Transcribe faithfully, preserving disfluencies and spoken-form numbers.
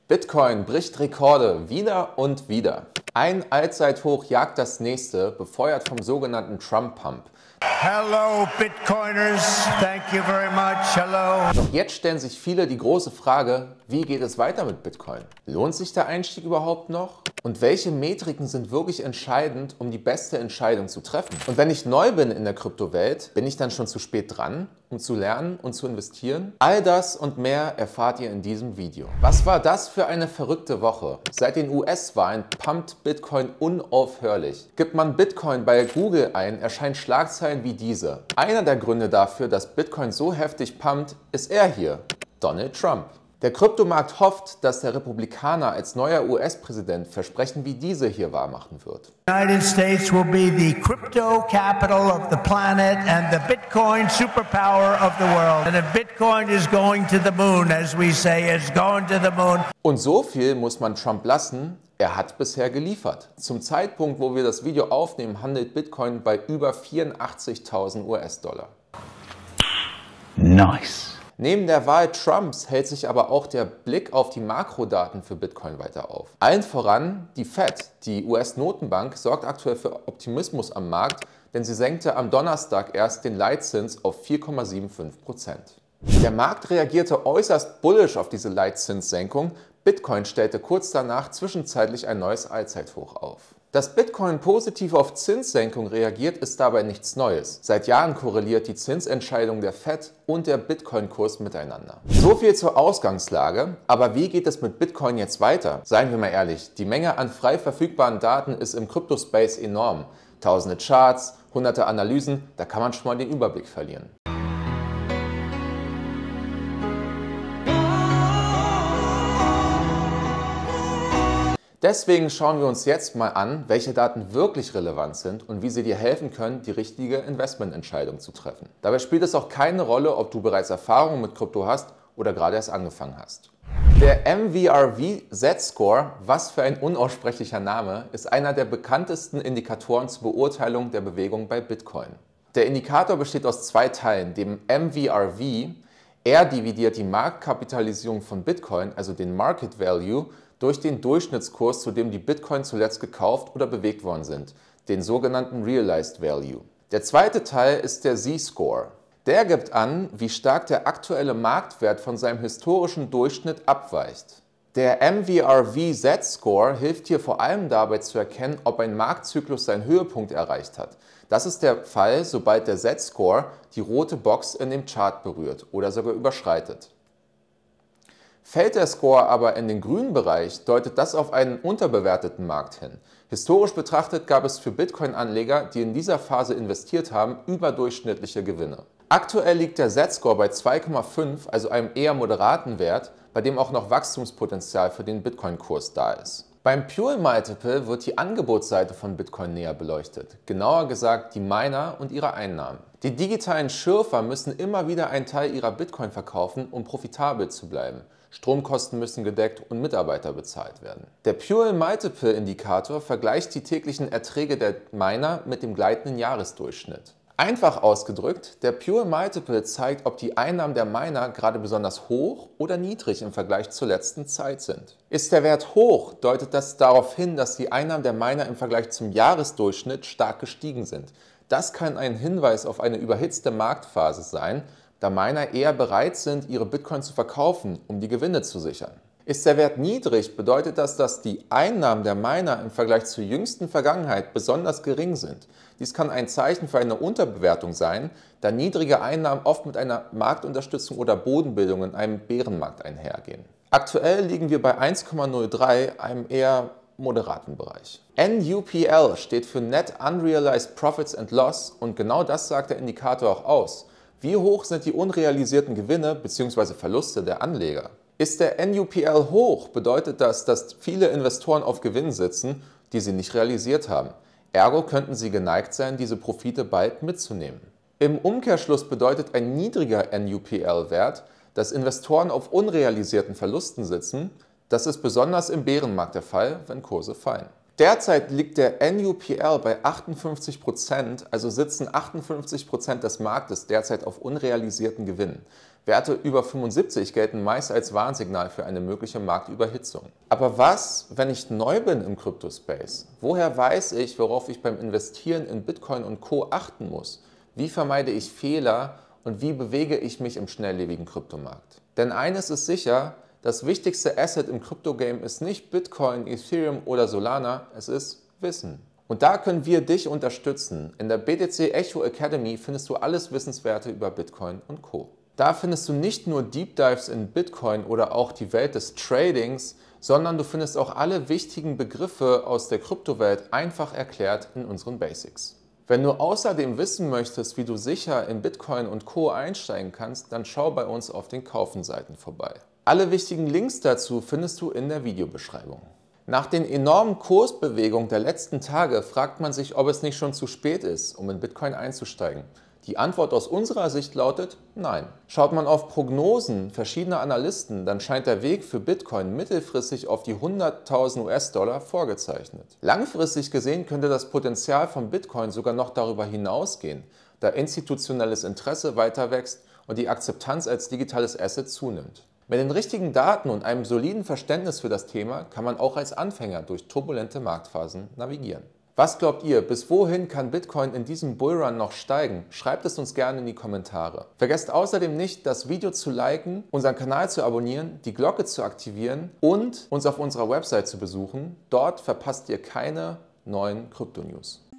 Bitcoin bricht Rekorde wieder und wieder. Ein Allzeithoch jagt das nächste, befeuert vom sogenannten Trump-Pump. Hello Bitcoiners, thank you very much, hello. Doch jetzt stellen sich viele die große Frage, wie geht es weiter mit Bitcoin? Lohnt sich der Einstieg überhaupt noch? Und welche Metriken sind wirklich entscheidend, um die beste Entscheidung zu treffen? Und wenn ich neu bin in der Kryptowelt, bin ich dann schon zu spät dran, um zu lernen und zu investieren? All das und mehr erfahrt ihr in diesem Video. Was war das für eine verrückte Woche? Seit den U S-Wahlen pumpt Bitcoin unaufhörlich. Gibt man Bitcoin bei Google ein, erscheinen Schlagzeilen wie diese. Einer der Gründe dafür, dass Bitcoin so heftig pumpt, ist er hier, Donald Trump. Der Kryptomarkt hofft, dass der Republikaner als neuer U S-Präsident Versprechen wie diese hier wahrmachen wird. The United States will be the crypto capital of the planet and the Bitcoin superpower of the world. And if Bitcoin is going to the moon, as we say, it's going to the moon. Und so viel muss man Trump lassen, er hat bisher geliefert. Zum Zeitpunkt, wo wir das Video aufnehmen, handelt Bitcoin bei über vierundachtzigtausend U S-Dollar. Nice. Neben der Wahl Trumps hält sich aber auch der Blick auf die Makrodaten für Bitcoin weiter auf. Allen voran die Fed, die U S-Notenbank, sorgt aktuell für Optimismus am Markt, denn sie senkte am Donnerstag erst den Leitzins auf vier Komma fünfundsiebzig Prozent. Der Markt reagierte äußerst bullish auf diese Leitzinssenkung. Bitcoin stellte kurz danach zwischenzeitlich ein neues Allzeithoch auf. Dass Bitcoin positiv auf Zinssenkung reagiert, ist dabei nichts Neues. Seit Jahren korreliert die Zinsentscheidung der Fed und der Bitcoin-Kurs miteinander. So viel zur Ausgangslage. Aber wie geht es mit Bitcoin jetzt weiter? Seien wir mal ehrlich, die Menge an frei verfügbaren Daten ist im Crypto-Space enorm. Tausende Charts, hunderte Analysen, da kann man schon mal den Überblick verlieren. Deswegen schauen wir uns jetzt mal an, welche Daten wirklich relevant sind und wie sie dir helfen können, die richtige Investmententscheidung zu treffen. Dabei spielt es auch keine Rolle, ob du bereits Erfahrung mit Krypto hast oder gerade erst angefangen hast. Der M V R V Z-Score, was für ein unaussprechlicher Name, ist einer der bekanntesten Indikatoren zur Beurteilung der Bewegung bei Bitcoin. Der Indikator besteht aus zwei Teilen, dem M V R V. Er dividiert die Marktkapitalisierung von Bitcoin, also den Market Value, durch den Durchschnittskurs, zu dem die Bitcoin zuletzt gekauft oder bewegt worden sind, den sogenannten Realized Value. Der zweite Teil ist der Z-Score. Der gibt an, wie stark der aktuelle Marktwert von seinem historischen Durchschnitt abweicht. Der M V R V Z-Score hilft hier vor allem dabei zu erkennen, ob ein Marktzyklus seinen Höhepunkt erreicht hat. Das ist der Fall, sobald der Z-Score die rote Box in dem Chart berührt oder sogar überschreitet. Fällt der Score aber in den grünen Bereich, deutet das auf einen unterbewerteten Markt hin. Historisch betrachtet gab es für Bitcoin-Anleger, die in dieser Phase investiert haben, überdurchschnittliche Gewinne. Aktuell liegt der Z-Score bei zwei Komma fünf, also einem eher moderaten Wert, bei dem auch noch Wachstumspotenzial für den Bitcoin-Kurs da ist. Beim Pure Multiple wird die Angebotsseite von Bitcoin näher beleuchtet, genauer gesagt die Miner und ihre Einnahmen. Die digitalen Schürfer müssen immer wieder einen Teil ihrer Bitcoin verkaufen, um profitabel zu bleiben. Stromkosten müssen gedeckt und Mitarbeiter bezahlt werden. Der Pure Multiple Indikator vergleicht die täglichen Erträge der Miner mit dem gleitenden Jahresdurchschnitt. Einfach ausgedrückt, der Pure Multiple zeigt, ob die Einnahmen der Miner gerade besonders hoch oder niedrig im Vergleich zur letzten Zeit sind. Ist der Wert hoch, deutet das darauf hin, dass die Einnahmen der Miner im Vergleich zum Jahresdurchschnitt stark gestiegen sind. Das kann ein Hinweis auf eine überhitzte Marktphase sein, da Miner eher bereit sind, ihre Bitcoin zu verkaufen, um die Gewinne zu sichern. Ist der Wert niedrig, bedeutet das, dass die Einnahmen der Miner im Vergleich zur jüngsten Vergangenheit besonders gering sind. Dies kann ein Zeichen für eine Unterbewertung sein, da niedrige Einnahmen oft mit einer Marktunterstützung oder Bodenbildung in einem Bärenmarkt einhergehen. Aktuell liegen wir bei eins Komma null drei, einem eher moderaten Bereich. N U P L steht für Net Unrealized Profits and Loss und genau das sagt der Indikator auch aus. Wie hoch sind die unrealisierten Gewinne bzw. Verluste der Anleger? Ist der N U P L hoch, bedeutet das, dass viele Investoren auf Gewinn sitzen, die sie nicht realisiert haben. Ergo könnten sie geneigt sein, diese Profite bald mitzunehmen. Im Umkehrschluss bedeutet ein niedriger N U P L-Wert, dass Investoren auf unrealisierten Verlusten sitzen. Das ist besonders im Bärenmarkt der Fall, wenn Kurse fallen. Derzeit liegt der N U P L bei achtundfünfzig Prozent, also sitzen achtundfünfzig Prozent des Marktes derzeit auf unrealisierten Gewinnen. Werte über fünfundsiebzig gelten meist als Warnsignal für eine mögliche Marktüberhitzung. Aber was, wenn ich neu bin im Kryptospace? Woher weiß ich, worauf ich beim Investieren in Bitcoin und Co. achten muss? Wie vermeide ich Fehler und wie bewege ich mich im schnelllebigen Kryptomarkt? Denn eines ist sicher, das wichtigste Asset im Kryptogame ist nicht Bitcoin, Ethereum oder Solana, es ist Wissen. Und da können wir dich unterstützen. In der B T C Echo Academy findest du alles Wissenswerte über Bitcoin und Co. Da findest du nicht nur Deep Dives in Bitcoin oder auch die Welt des Tradings, sondern du findest auch alle wichtigen Begriffe aus der Kryptowelt einfach erklärt in unseren Basics. Wenn du außerdem wissen möchtest, wie du sicher in Bitcoin und Co. einsteigen kannst, dann schau bei uns auf den Kaufen-Seiten vorbei. Alle wichtigen Links dazu findest du in der Videobeschreibung. Nach den enormen Kursbewegungen der letzten Tage fragt man sich, ob es nicht schon zu spät ist, um in Bitcoin einzusteigen. Die Antwort aus unserer Sicht lautet nein. Schaut man auf Prognosen verschiedener Analysten, dann scheint der Weg für Bitcoin mittelfristig auf die hunderttausend US-Dollar vorgezeichnet. Langfristig gesehen könnte das Potenzial von Bitcoin sogar noch darüber hinausgehen, da institutionelles Interesse weiter wächst und die Akzeptanz als digitales Asset zunimmt. Mit den richtigen Daten und einem soliden Verständnis für das Thema kann man auch als Anfänger durch turbulente Marktphasen navigieren. Was glaubt ihr, bis wohin kann Bitcoin in diesem Bullrun noch steigen? Schreibt es uns gerne in die Kommentare. Vergesst außerdem nicht, das Video zu liken, unseren Kanal zu abonnieren, die Glocke zu aktivieren und uns auf unserer Website zu besuchen. Dort verpasst ihr keine neuen Krypto-News.